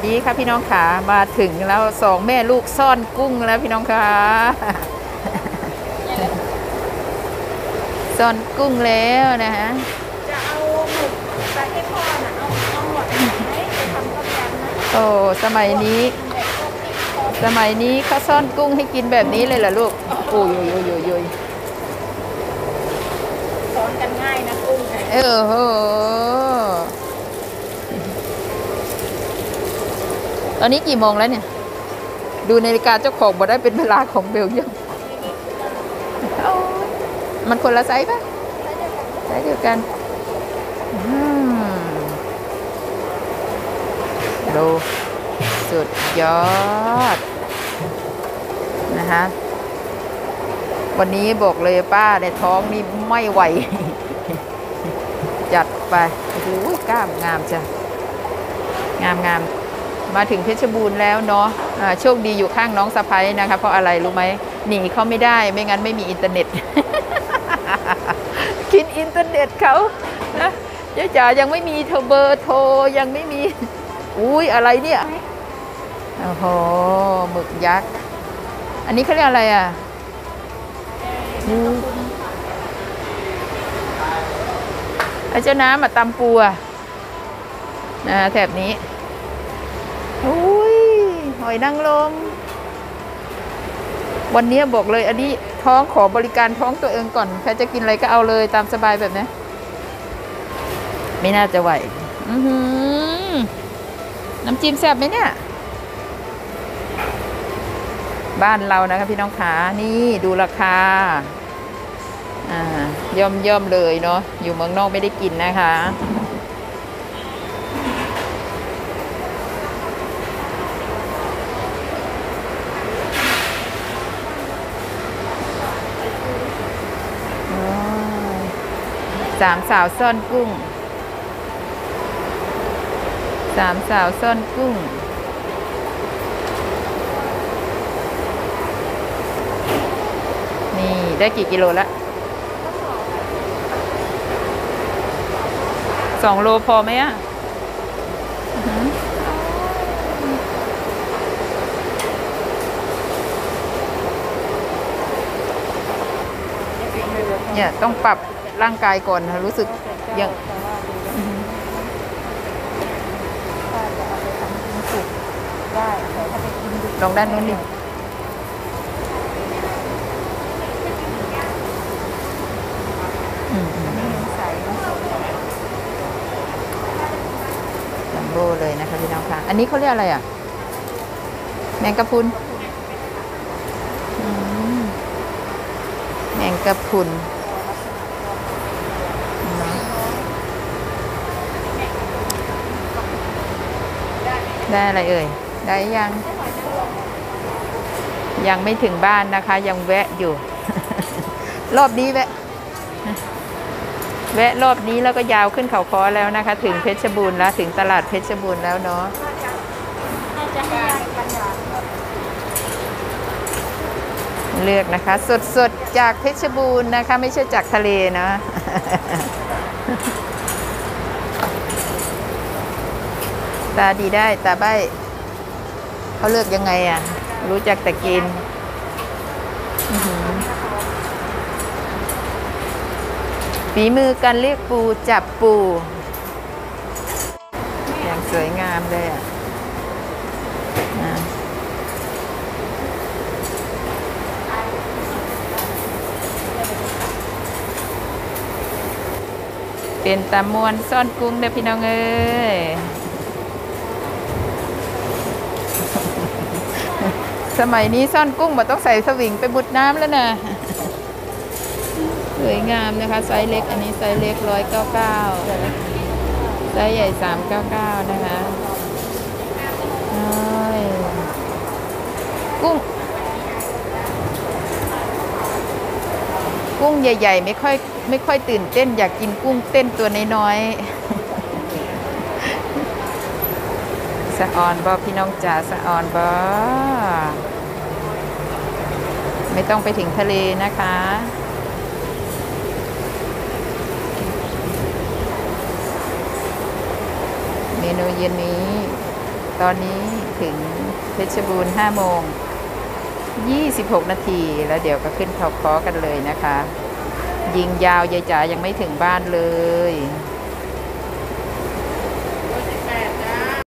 ดีค่ะพี่น้องขามาถึงแล้วสองแม่ลูกซ่อนกุ้งแล้วพี่น้องขาซ่อนกุ้งแล้วนะฮะจะเอาหมึกใส่ให้พ่อน่ะเอาหมดไหมไปทำต้มยำนะโอ้สมัยนี้เขาซ่อนกุ้งให้กินแบบนี้เลยเหรอลูกโอ้ยสอนกันง่ายนะกุ้งโหตอนนี้กี่โมงแล้วเนี่ยดูนาฬิกาเจ้าของบอกได้เป็นเวลาของเบลเยียมมันคนละไซส์ปะไซส์เดียวกันดูสุดยอดนะคะวันนี้บอกเลยป้าในท้องนี่ไม่ไหวจัดไปโอ้โหกล้ามงามจ้ะงามมาถึงเพชรบูรณ์แล้วเนาะโชคดีอยู่ข้างน้องสะพ้ยนะคะเพราะอะไรรู้ไหมหนีเขาไม่ได้ไม่งั้นไม่มีอินเทอร์เน็ต กินอินเทอร์เน็ตเขานะยายจ๋ายังไม่มีเบอร์โทรยังไม่มีอุ้ยอะไรเนี่ยโอ้โหหมึกยักษ์อันนี้เขาเรียกอะไรอ่ะไอ้เจ้าน้ำตำปูนะแถบนี้อุ้ยหอยนางรมวันนี้บอกเลยอันนี้ท้องขอบริการท้องตัวเองก่อนใครจะกินอะไรก็เอาเลยตามสบายแบบนี้ไม่น่าจะไหวน้ำจิ้มแซ่บไหมเนี่ยบ้านเรานะคะพี่น้องขานี่ดูราคาย่อมเลยเนาะอยู่เมืองนอกไม่ได้กินนะคะสามสาวซ่อนกุ้งสามสาวซ่อนกุ้งนี่ได้กี่กิโลละ2 โลพอไหมอ่ะเนี่ยต้องปรับร่างกายก่อนนะรู้สึกยังลองด้านนู้นดิจัมโบ้เลยนะคะพี่น้องค่ะอันนี้เขาเรียกอะไรอ่ะแมงกะพรุนแมงกะพรุนได้อะไรเอ่ยได้ยังไม่ถึงบ้านนะคะยังแวะอยู่ รอบนี้แวะรอบนี้แล้วก็ยาวขึ้นเขาค้อแล้วนะคะถึงเพชรบูรณ์แล้วถึงตลาดเพชรบูรณ์แล้วเนาะเลือกนะคะสดจากเพชรบูรณ์นะคะไม่ใช่จากทะเลนะตาดีได้ตาใบ้เขาเลือกยังไงอ่ะรู้จักแต่กินฝีมือการเรียกปูจับปูอย่างสวยงามเลยอ่ะเป็นตามวนซ่อนกุ้งเด้อพี่น้องเอ้ยสมัยนี้ซ่อนกุ้งมันต้องใส่สวิงไปบุดน้ำแล้วนะสวยงามนะคะไซส์เล็กอันนี้ไซส์เล็ก199ไซส์ใหญ่399นะคะกุ้งใหญ่ๆไม่ค่อยตื่นเต้นอยากกินกุ้งเต้นตัวน้อยๆสะออนบอพี่น้องจ๋าสะออนบอไม่ต้องไปถึงทะเลนะคะเมนูเย็นนี้ตอนนี้ถึงเพชรบูรณ์5 โมง 26 นาที แล้วเดี๋ยวก็ขึ้นเขาค้อกันเลยนะคะ ยิงยาวยายจ๋ายังไม่ถึงบ้านเลย